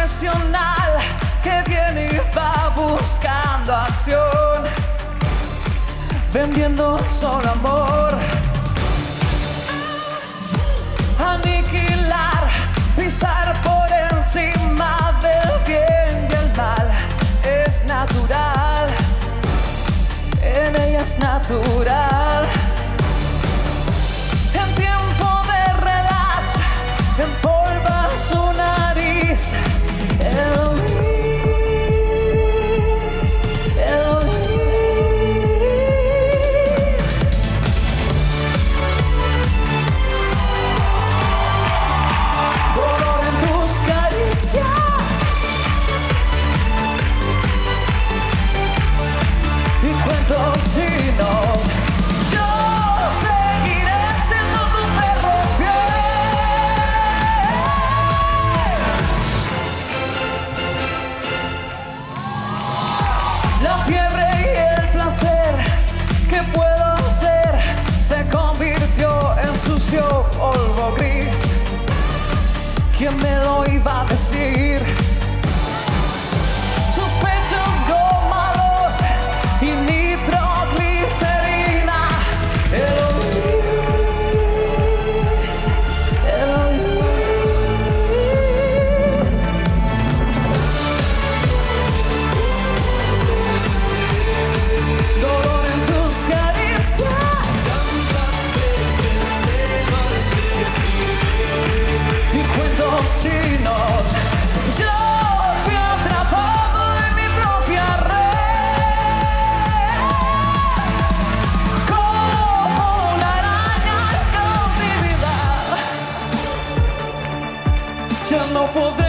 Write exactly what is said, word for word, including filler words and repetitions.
profesional que viene y va buscando acción, vendiendo solo amor. Aniquilar, pisar por encima del bien y el mal es natural, en ella es natural. En tiempo de relax, empolva su nariz. La fiebre y el placer que puedo hacer se convirtió en sucio polvo gris. ¿Quién me lo iba a decir? Sus pechos gomados y nitroglicerina. Chinos, yo fui atrapado en mi propia red, como una araña en cautividad. Ya no podré